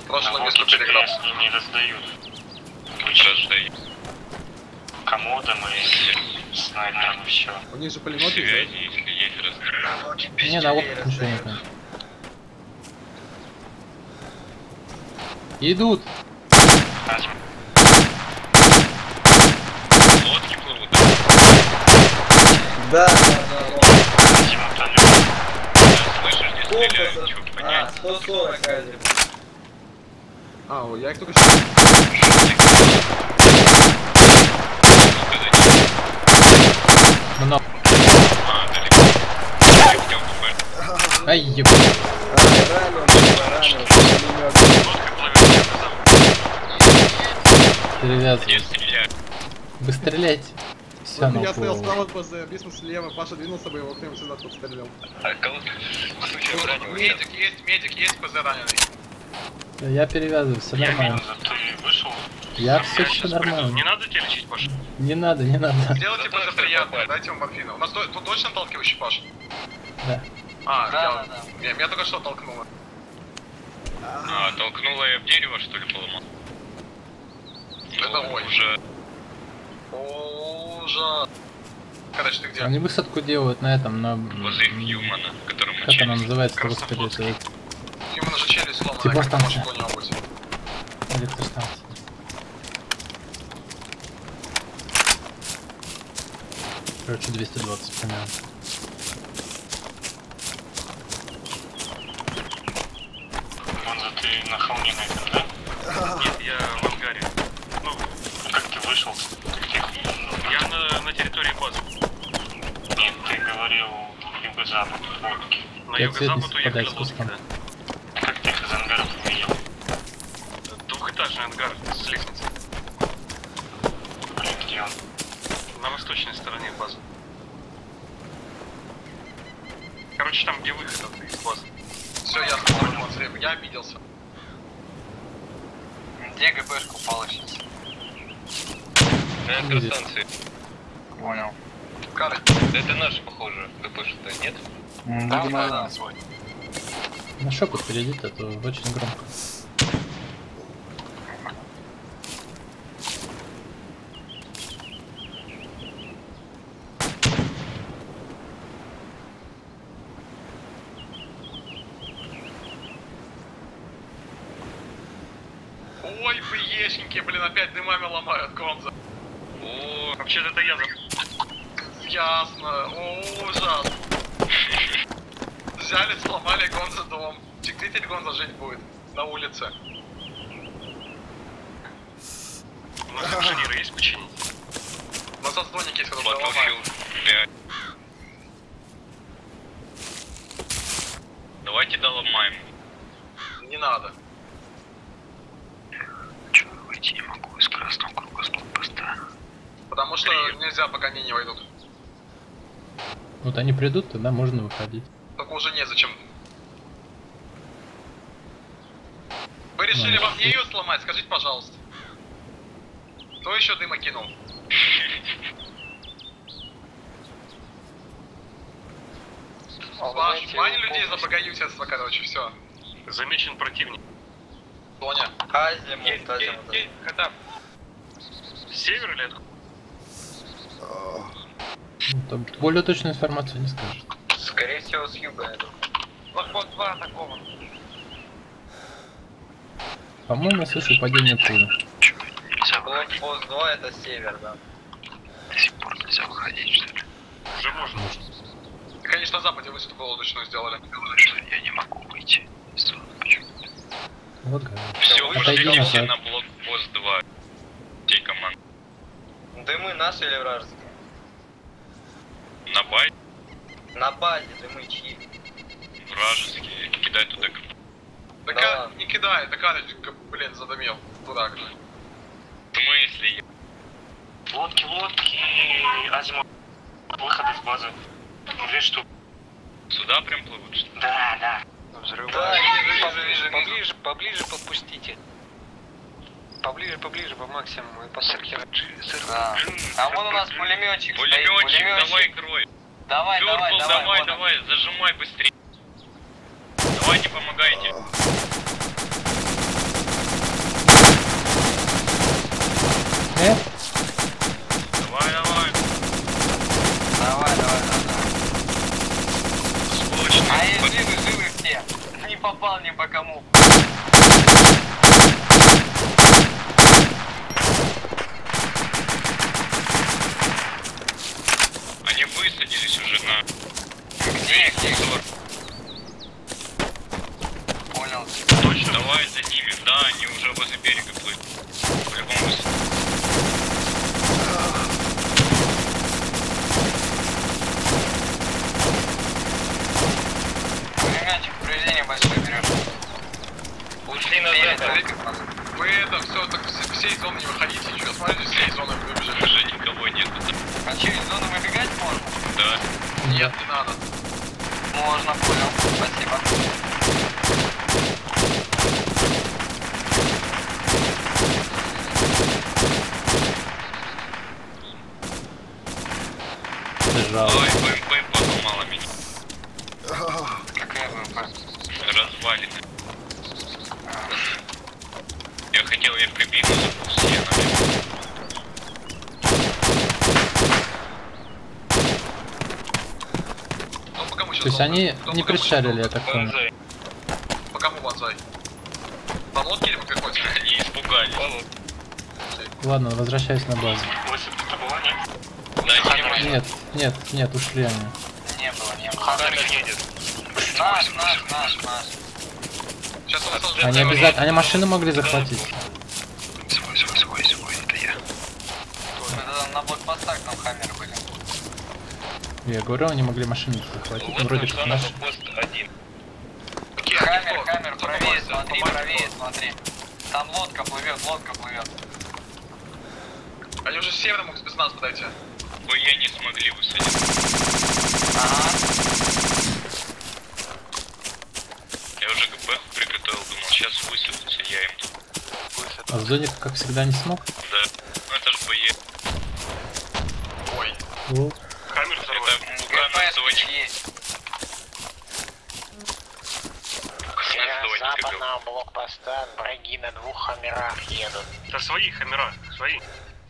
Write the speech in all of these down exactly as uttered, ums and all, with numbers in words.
прошлом месту переграл. Они не раздают. Раздают. Комодом и снайпером еще. У них же пулемет Связи, есть, если есть, раздают. Не, на лодках ничего нет. Идут! Лодки плывут. Да, да, да. Слышишь, здесь стреляют, чё А, понять. сто сорок один. да? А, я их только что... Много. А, далеко. Ай, ебать. Ранил, ранил, пулемет. Лодка плывет, я сказал. Перевязывай. Где стреляют? Вы стреляйте. Все, Вот ну я стоял справа возле Бисмус слева, Паша двинулся бы, его к нему сюда тут стрелял. А кого случаем ранил? Медик есть, медик есть, ПЗ раненый. Я перевязываю, все нормально. Ты вышел? Я все еще нормально. Не надо тебя лечить, Паша? Не надо, не надо. Сделайте ПЗ приятно, дайте ему морфина. У нас то- тут точно толкивающий, Паш? Да. А, Да, я, да, да. Меня, меня только что толкнуло. А, толкнула я в дерево, что ли, поломал? Это Ну, ой. уже. Ужас. Короче, ты где? Они высадку делают на этом, на... Возле Хьюмана, которому Как она называется, господи, это Ему же челюсть сломана, Типа как станция. может у него быть? электростанция. Короче, двести двадцать примерно. Монза, ты на холме на этом, да? Нет, я в ангаре. Ну, Как ты вышел? Ты где? я на, на территории базы. Нет, ты говорил юго-запад, водки. На Я юго-запад цвет уехали подать лодки, спуском. да. Как ты их из ангаров увидел? Двухэтажный ангар с лестницей. Блин, где он? На восточной стороне базы. Короче, там где выход от из базы. Все ясно, смотри, я обиделся. Где ГБшка упала сейчас? На электростанции. Понял. Карл, Это наши, похоже, ГП-то, нет? Да, да, да. На шепот перейдите, а то очень громко. ой, вы ешеньки, блин, опять дымами ломают Гонза. О, вообще-то это я за... Ясно, о, ужас. Взяли, сломали Гонза дом. Где теперь Гонза жить будет? На улице. У нас инженеры есть починить? На созвоннике есть, когда Battlefield ломают. пять. Давайте доломаем. Не надо. Чего выйти не могу из красного круга с блокпоста? Потому что нельзя, пока они не войдут. Вот они придут, тогда можно выходить. Только уже незачем. Вы решили Ну, во мне ее сломать? Скажите, пожалуйста. Кто еще дыма кинул? Ваш, бани людей за богоюзерство, короче, все. Замечен противник. Тоня. Азимут, Есть, азимут. есть, есть, кота. Север или откуда? Ну, там более точную информацию не скажет. Скорее всего, с юга это. Блокпост два атакован. По-моему, я слышу падение пули. Блокпост два это север, да. До сих пор нельзя выходить, что ли? Уже можно. И, конечно, на западе высадку лодочную сделали. Я не могу выйти. Вот говорю. Все, Отойди пошли все назад. на блокпост два. Всей команды. Дымы наши или вражеские? На бай На базе дымы чьи? вражеские. Кидай туда. Так Да. а, не кидай, так Алич, блин, задымил. Дурак. В смысле? Лодки, лодки, Азимут. Выход из базы. Две штуки. Сюда прям плывут, что ли? Да, да. Взрывают. Да, вижу, вижу, вижу, вижу. Поближе, поближе подпустите. Поближе, поближе, по максимуму, и потом хер. Да. А вон у нас пулеметчик. Пулеметчик, давай крой. Давай, давай, Пёрпл, давай, давай, вот он. давай, зажимай быстрее. Давайте помогайте. попал ни по кому. Они высадились уже на... Где, где? Понял. Точно? Давай за ними. Да, они уже возле берега плывут. По-любому высадились. Пулеметчик, повреждение большое берешь. Ушли назад. Вы это все, так все- всей зоны не выходите, что, смотрите, всей зоны выбежали. Уже никого нет. А что, из зоны выбегать можно? Да. Нет, не надо. Можно, понял. Спасибо. Лежал. Ой, БМП поломала меня. Какая БМП? Развалины. Я хотел ее прибить, но забыл все, наверное. Ну, по кому сейчас То есть долго? они Кто не по кому пришарили, я сейчас так долго? понял. По кому банзай? По лодке или по какой-то? Они испугались. Ладно, возвращаюсь на базу. Высадка была, нет? Да, не Нет, нет, нет, ушли они. Не было, не было. Хаммер едет. Наш, наш, наш, наш. Сейчас он остался. Они обязательно, они машину могли захватить. Свой, свой, свой, свой, это я. Мы тогда на блокпостах там хаммеры были. Я говорю, они могли машину захватить. Ну, вроде как наш. пост один. Хаммер, хаммер, правее, смотри, правее, смотри. Там лодка плывет, лодка плывет. Они уже с севера могут без нас подойти. Ой, я не смогли высадить. Ага. Я уже ГП приготовил, думал, сейчас высадятся, я им тут. А в зоне, как всегда, не смог? Да. Ну это ж бое. Ой. О, Хаммер взорвали. Это мука на зоне. есть. На зоне, как говорил. Западного блокпоста враги на двух хаммерах едут. Да свои хаммера, свои.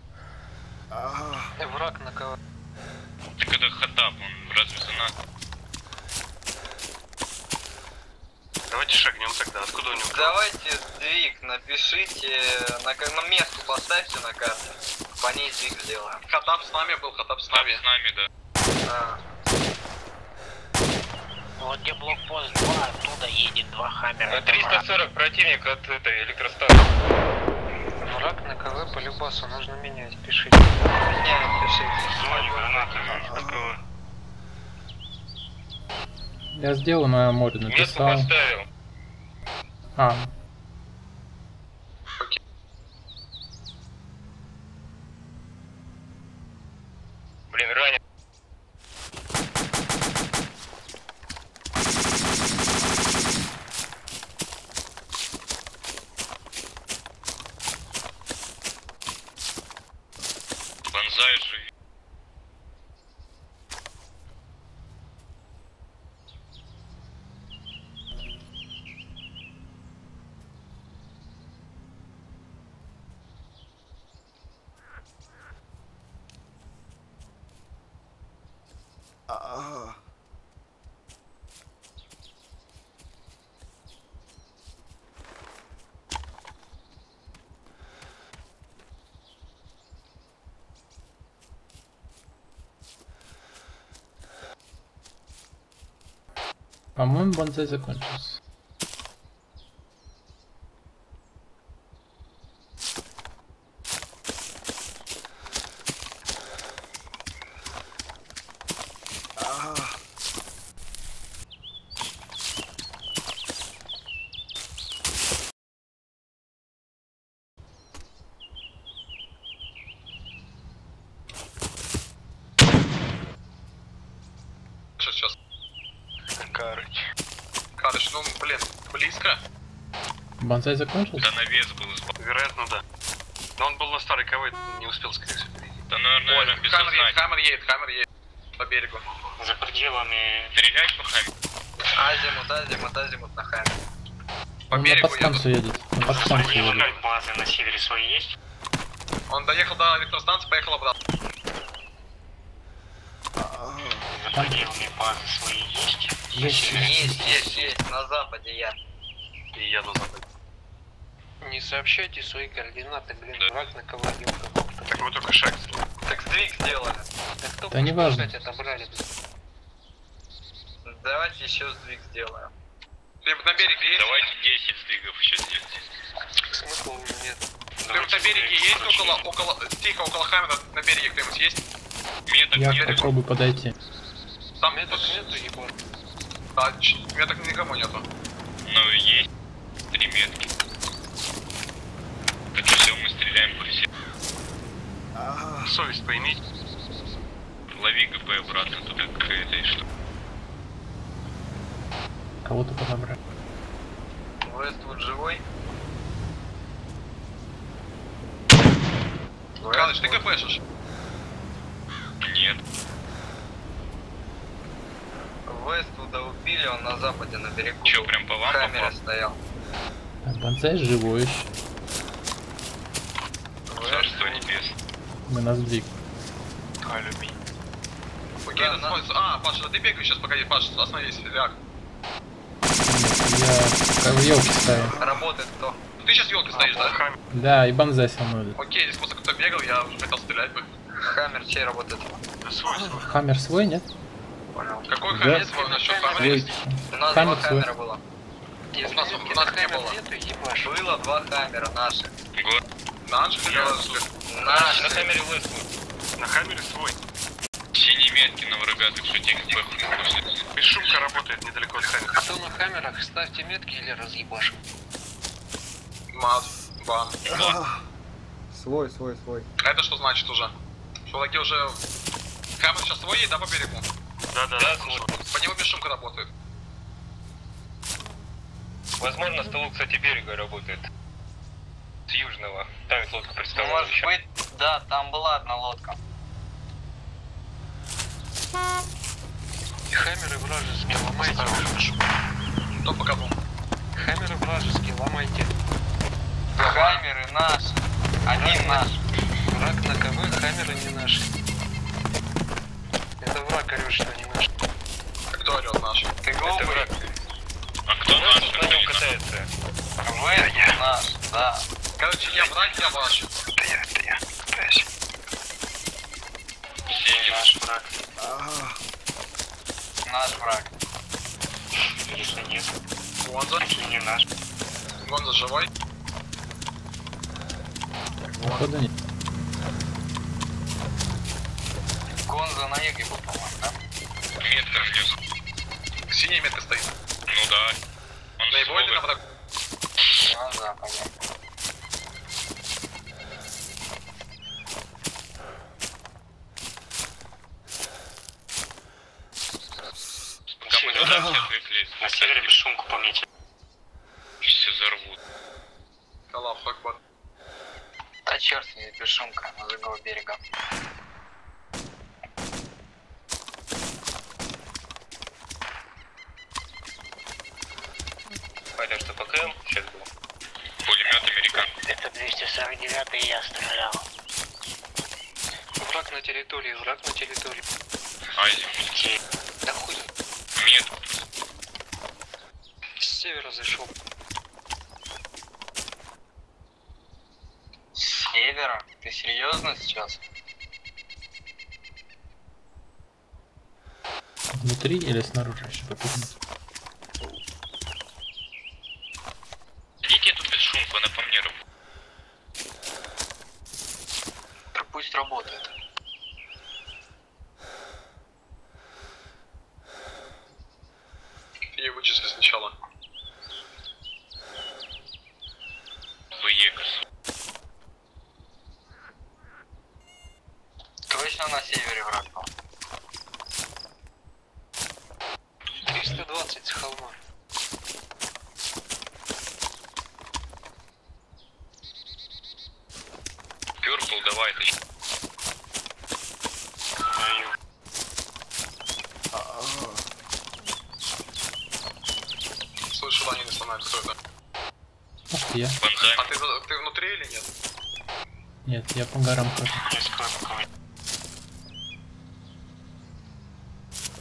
Враг на кого? Так это Хаттаб, он разве за нас? Давайте шагнем тогда. Откуда у него? Давайте сдвиг, напишите, на, ка- на место поставьте на карте. По ней сдвиг сделаем. Хатап с нами был, Хатап с Там нами. с нами, да. А, Вот где блокпост два, оттуда едет два хаммера. триста сорок противник от этой электростанции. Враг на КВ по любасу, нужно менять, пишите. Меняем, пишите. Звоню, гранаты. Такого. я сделал на море, написал. поставил. А, Блин, ранен. Бонзай живи. по-моему, бонзай закончился. Сейчас. Карыч. Карыч, ну, блин, близко. Бонзай закончился? Да навес был из б- Вероятно, да. Но он был на старой КВ, не успел, скорее всего, перейти. Да, наверное, Ой, наверное, без Хаммер едет, сознания. Хаммер едет, Хаммер едет. По берегу. За пределами... Стрелять по хаме? Азимут, азимут, азимут на хаммер. По Он на берегу подстанцию едет. На подстанцию едет. базы на севере свои есть? Он доехал до электростанции, поехал обратно. Запределенные базы свои есть? Есть, Есть, есть, есть, на западе я. И я на западе. Не сообщайте свои координаты, блин, враг наковырил какого-то. Так мы только шаг. Так сдвиг сделали. Да кто Да не важно. отобрали, блин. Давайте еще сдвиг сделаем. Ты на береге есть? Давайте десять сдвигов еще сделать. Смысла уже нет. Ты на береге есть около, около, тихо, около Хаммера на береге кто-нибудь есть? Меток Я нет. попробую подойти. Там Меток нету, Егор. Да, ч- меток никому нету. Ну есть три метки. Так все, мы стреляем по всем. Совесть поимить. Лови ГП обратно туда к этой штуке. Кого-то подобрали. Вествуд живой? Галыч, ты КПшишь? Нет. Вествуда убили, он на западе на берегу. Че, прям по вам Камера попал? стоял. Так, Бонсай живой еще. Царство небес. Мы на сдвиг. Окей, Да, да, на- смотри, а, Паша, да ты бегаешь сейчас, погоди, Паш, остановись, ляг. Я в елке ставим. Работает кто? Ты сейчас елкой стоишь, да? Да, и Бонзай со мной. Окей, здесь просто кто бегал, я уже хотел стрелять бы. Хаммер чей работает? Хаммер свой, нет? Понял. Какой Да. Хаммер свой насчет Свой. Хаммера? У нас Хаммер два свой. Хаммера было. Если У нас- метки у нас на не камер было. нету, ебашь. Было два Хаммера наших. Год. Наш или Наши. На камере Вестмут. На Хаммере свой. Синие метки на врага, так что тех ГП пустят. Бесшумка работает недалеко от Хаммера. Кто на камерах, ставьте метки или разъебашим. Мат, бам. Свой, свой, свой. Это что значит уже? Что враги уже... Хаммер сейчас свой есть, да, по берегу? Да, да, да. Слушай. По нему бесшумка работает. Возможно, с того, кстати, берега работает. С южного. Там ведь лодка Ну, представляла. может быть, да, там была одна лодка. Хаммеры вражеские, ломайте. Кто показал? Хаммеры вражеские, ломайте. Хаммеры наши. Один наш. Враг на КВ, хаммеры не наши. Это враг орёт, что не наш. Кто орет наш? Ты глупый? А кто наш? На нем катается. Вы наш, да. Короче, я враг, я ваш. Синий наш враг. Наш враг. Если нет. Гонза. Не наш. Гонза живой. Походу нет. Гонза на Еге был, по-моему, да? Метка внес. Синяя метка стоит. Ну да. Он На его или на свой. враг? На западе. Камуфляж всех выклеит. На севере бесшумку помните. Все зарвут. Аллах Акбар. Да черт с ней, бесшумка на другого берега. Понятно, что ПКМ сейчас был. Пулемет американ. Это двести сорок девятый я стрелял. Враг на территории, враг на территории. Азим. Да хуй. Нет. С севера зашел. С севера? Ты серьезно сейчас? Внутри или снаружи еще попутно? Идите тут без шумку, она по мне работает. Да пусть работает. Ее вычисли сначала. Вы Егорс. Точно на севере враг был? триста двадцать с холма. Пёрпл, давай ты. Слышу, они не сломают, кто это? Может я? Бонзай. А ты, за- ты внутри или нет? Нет, я по горам хожу. Я скоро поговорю.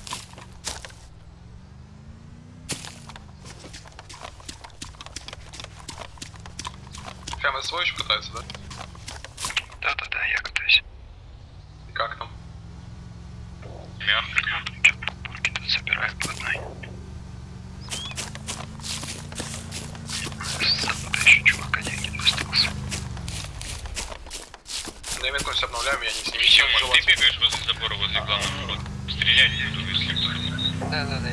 Камера свой еще катается, да? Да-да-да, я катаюсь. И как там? Мягко. Что-то подборки тут собираю по одной. С запада еще чувак один остался. Я метку все обновляем, я не с ними. Тёма, ты бегаешь возле забора, возле главного входа. Стреляй не буду, если кто. Да-да-да.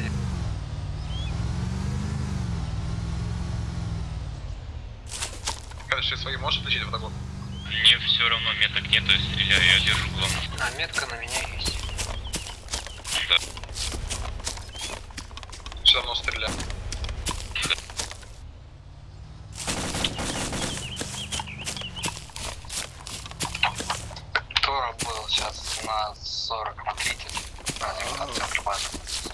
Конечно, свои можешь отличить вот так вот? Мне все равно, меток нету, я стреляю, я держу главный вход. А метка на меня есть. Да. Все равно стреляю. Тора был сейчас на сорок на тридцать. На центр базы.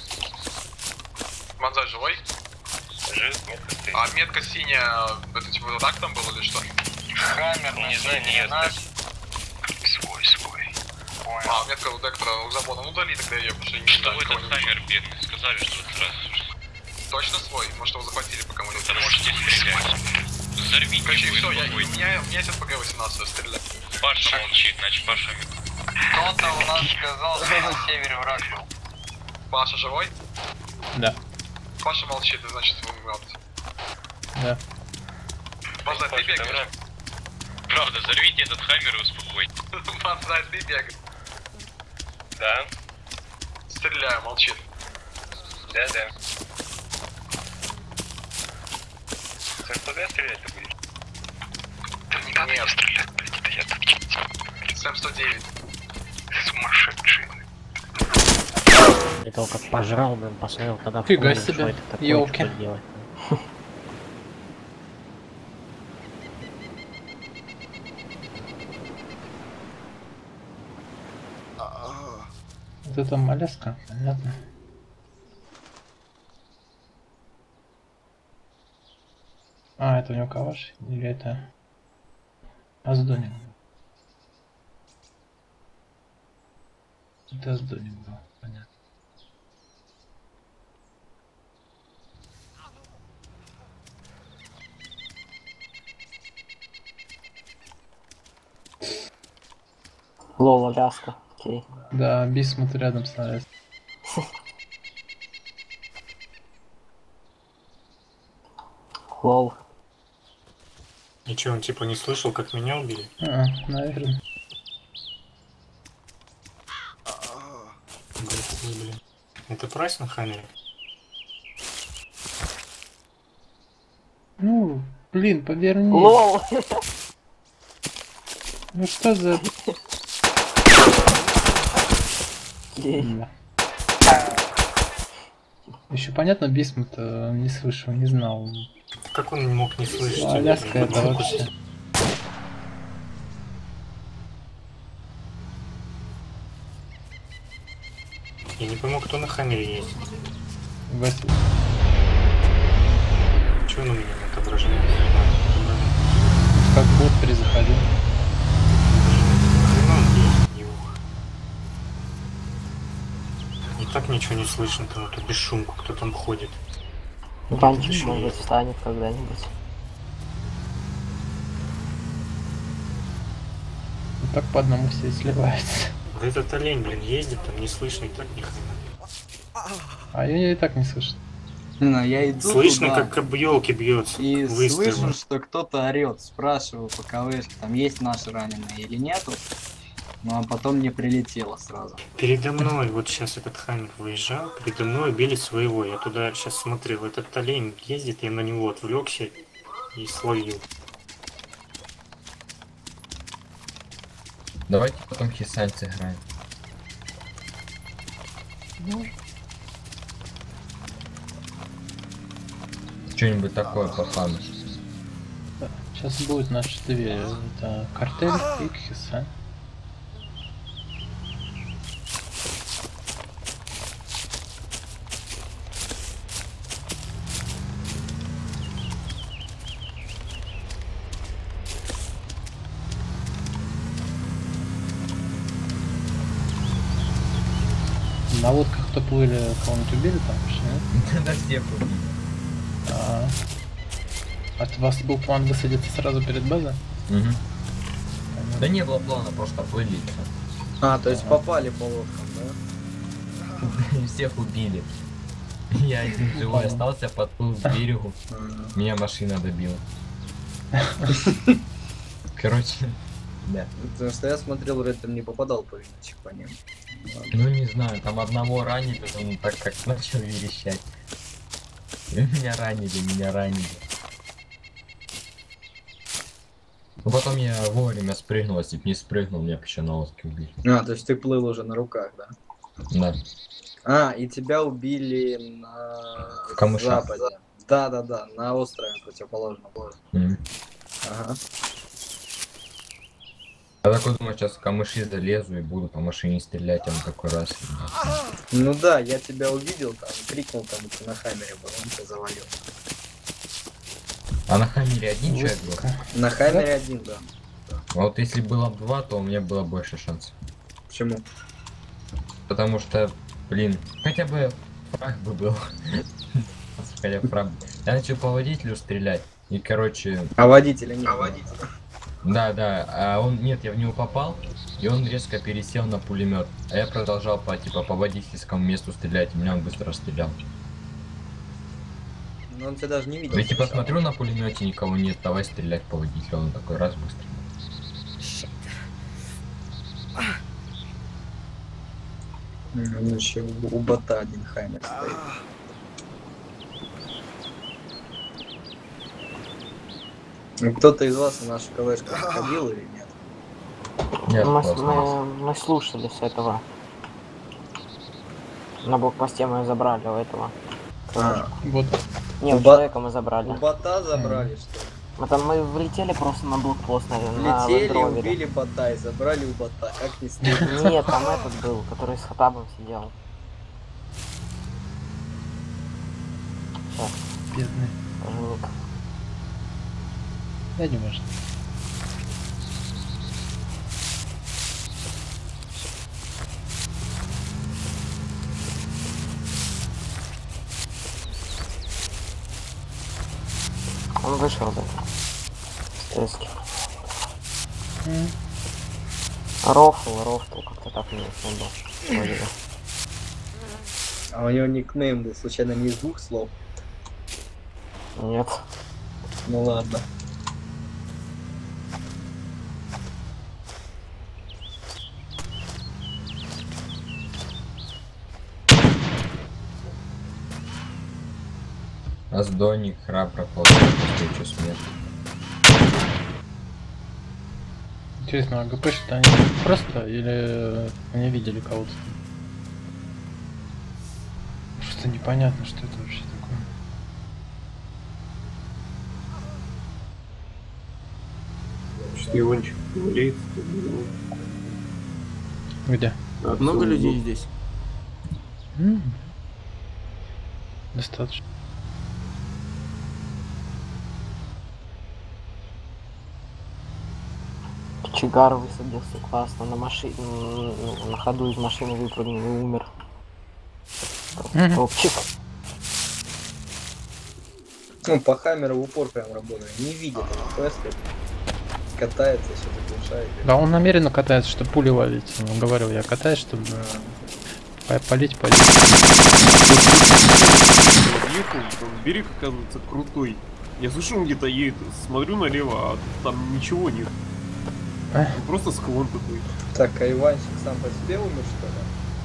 Манзай живой? Жив, метка стоит. А метка синяя, это типа вот так там было или что? Хаммер, Не знаю, не я наш. Свой, свой. Понял. А, метка у Дектора у завода, ну дали тогда ее, потому что я не Что знаю, кого этот не вижу. хаммер бедный? Сказали, что вот сразу же. Точно свой? Может его захватили пока мы Да можете стрелять. Взорвите Короче, его, все, я, у успокойте. меня, у меня есть ПГ восемнадцать, стреляй. Паша молчит, значит Паша... Кто-то у нас сказал, что на севере враг был. Паша живой? Да, Паша молчит, значит вы мертв. да. Манзай, ты бегаешь? Правда, взорвите этот хаммер и успокойте. Манзай, ты бегаешь. Да? Стреляю, молчит. Да-да. Ты что, стрелять-то будешь? Да не надо Нет. стрелять, блядь, это я тут Сэм сто девять. сумасшедший. И только пожрал, блин, посмотрел, когда Фига входит, себе, что это такое, ёлки. что делать. Вот это малеска, понятно. А, это у него калаш? Или это... Аздоник был? Это Аздоник был, понятно. Лол, Аляска, окей. Да, Бисмут рядом с нами. Лол. И чё, он типа не слышал, как меня убили? А, наверное. Блин, блин. Это прайс на хаммере? Ну, блин, поверни. Лол! Ну что за... Окей. Да. Еще понятно, Бисмут э, не слышал, не знал. Как он не мог не слышать? Ну, Аляска Я это не вообще. Я не пойму, кто на хаммере есть. Вась- Чего он у меня не отображает? Как бот перезаходил. Хрена он есть, его. И так ничего не слышно, там это без шумку, кто там ходит. Банчиш, может быть, встанет когда-нибудь. Вот так по одному все и сливаются. Вот этот олень, блин, ездит, там не слышно, и так ни хрена. А я и так не слышу. Ну, я иду Слышно, туда, как об елки бьется. и выстрелы. слышу, что кто-то орет. Спрашиваю по КВшке, там есть наши раненые или нету. Ну а потом мне прилетело сразу. Передо мной, вот сейчас этот хаммер выезжал, передо мной били своего. Я туда сейчас смотрел, этот олень ездит, я на него отвлекся и словил. Давайте потом Хисань сыграем. Что-нибудь такое по фану. Сейчас будет наши две. Это картель и Кхисан. На лодках кто плыли, кого-нибудь убили там вообще, нет? Да все были. А, От вас был план высадиться сразу перед базой? Угу. Да не было плана, просто плыли. А, то есть попали по лодкам, да? Всех убили. Я один живой остался, подплыл к берегу. Меня машина добила. Короче, да. Потому что я смотрел, вроде там не попадал по винтичек по ним. Ну не знаю, там одного ранили, он так как начал верещать. И меня ранили, меня ранили. Ну потом я вовремя спрыгнул, если б не спрыгнул, меня бы еще на лодке убили. А, то есть ты плыл уже на руках, да? Да. А, и тебя убили на В камышах. западе. Да, да, да, на острове противоположном. Mm. Ага. Я такой думаю, сейчас в камыши залезу и буду по машине стрелять, а он такой раз. Ну да, я тебя увидел там, крикнул там, ты на хаммере был, он тебя завалил. А на хаммере один человек был? На хаммере один, да. А вот если было бы два, то у меня было больше шансов. Почему? Потому что, блин, хотя бы фраг бы был. Хотя бы фраг. Я начал по водителю стрелять. И короче. А водителя нет. А водителя. Да, да. А он. Нет, я в него попал, и он резко пересел на пулемет. А я продолжал по типа по водительскому месту стрелять, и меня он быстро стрелял. Но он тебя даже не видел. Я типа смотрю на пулемете, никого нет, давай стрелять по водителю. Он такой раз быстро. Ну, еще у, у бота один хаммер стоит. Ну, кто-то из вас на нашу КВшку сходил или нет? Нет, мы, мы, мы слушали с этого. На блокпосте мы забрали у этого. А, вот. Не, у, у человека мы забрали. У бота забрали, что ли? Мы там мы влетели просто на блокпост, наверное. Влетели, на убили бота и забрали у бота. Как не стыдно? Нет, там этот был, который с Хатабом сидел. Сейчас. Бедный. Жмик. Да не важно. Он вышел, да. Стрески. Mm. Рофл, рофл, как-то так мне не был. А у него никнейм был, случайно, не из двух слов? Нет. Ну ладно. Аздоник храбро ползает навстречу смерти. Интересно, а ГП-что они просто или они видели кого-то? Просто непонятно, что это вообще такое. Иванчик болеет. Где? А, много людей был. Здесь? М-м. Достаточно. Чигар высадился классно на машине, на ходу из машины выпрыгнул и умер. Mm-hmm. Топчик. Ну, по хаммеру в упор прям работает. Не видит ФС, катается, все заглушает. Да, он намеренно катается, чтобы пули ловить. Он говорил, я катаюсь, чтобы полить, полить. Ехал, берег оказывается крутой. Я слышу, он где-то едет, смотрю налево, а там ничего нет. А? Просто склон такой. Так, а Иванчик сам по себе умер, что ли?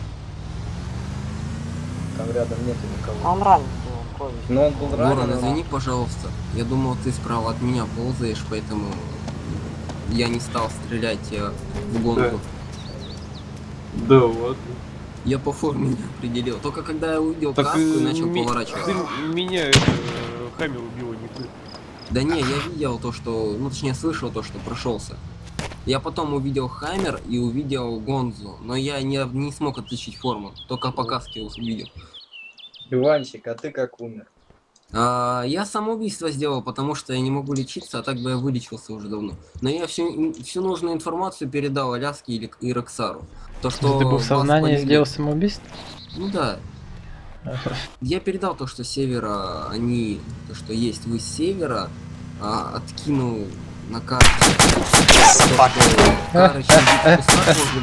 Там рядом нету никого. А он ранен был, Но он был ранен. Ворон, извини, пожалуйста. Я думал, ты справа от меня ползаешь, поэтому я не стал стрелять э, в гонку. Да, да ладно. Я по форме не определил. Только когда я увидел так, каску и начал ми поворачивать. Ты, меня это, хаммер убила, не ты. Да не, я видел то, что... Ну, точнее, слышал то, что прошелся. Я потом увидел хаммер и увидел Гонзу, но я не, не смог отличить форму, только по каске увидел. Иванчик, а ты как умер? А, я самоубийство сделал, потому что я не могу лечиться, а так бы я вылечился уже давно. Но я всю, всю нужную информацию передал Аляске и, и Роксару. То, что ты был в сознании и сделал самоубийство? Ну да. Я передал то, что с севера, они, то, что есть вы с севера, а, откинул на карту. Собака. Карочный кусак возле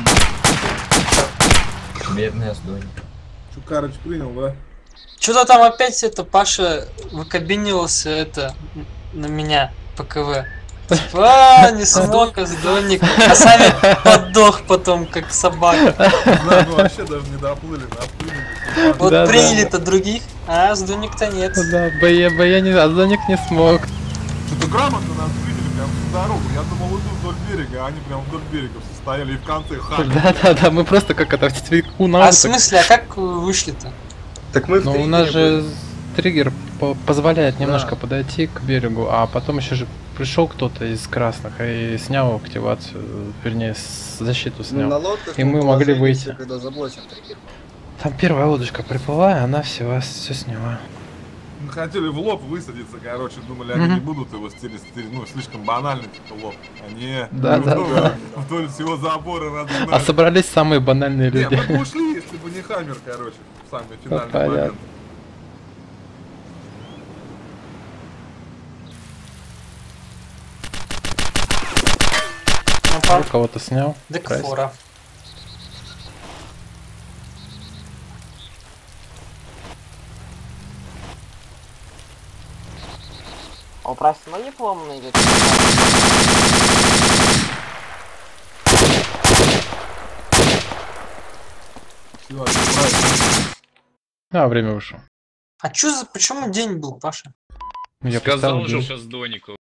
Бедный Аздоник. Чукарыч принял, да? Что-то там опять это Паша выкабинился это на меня по КВ. Типа, а, не смог, Аздоник. А сами подох потом, как собака. Да, ну вообще даже не доплыли, надпрыгнули. Вот Да, приняли-то других, а Аздоник-то нет. Да, бе, бе, не, Аздоник не смог. Что-то грамотно нас приняли прям всю дорогу. Я думал, иду вдоль берега, а они прям вдоль берега все стояли и в конце хали. Да, да, да, мы просто как это в цветку на А в улице. смысле, а как вы вышли-то? Так мы в Ну, у триггере нас же были. триггер по- позволяет немножко Да. подойти к берегу, а потом еще же пришел кто-то из красных и снял активацию, вернее, с- защиту Ну, снял. на лодках И мы мы могли положились, выйти. когда заблочен триггер. Там первая лодочка приплыла, и она все, все сняла. Мы хотели в лоб высадиться, короче, думали, они Мгм. не будут его стереть, ну, слишком банально, типа лоб. Они Да, да, вдоль, да. вдоль всего забора надо А собрались самые банальные Не, люди. мы бы ушли, если бы не Хаммер, короче, в самый финальный понятно. момент. Ну, кого-то снял. Прайс. Декфора. О, прайс, ноги поломаны или Всё, отправить. А, время вышло. А чё за... Почему день был, Паша? Я Сказал поставил же день. сейчас Донику.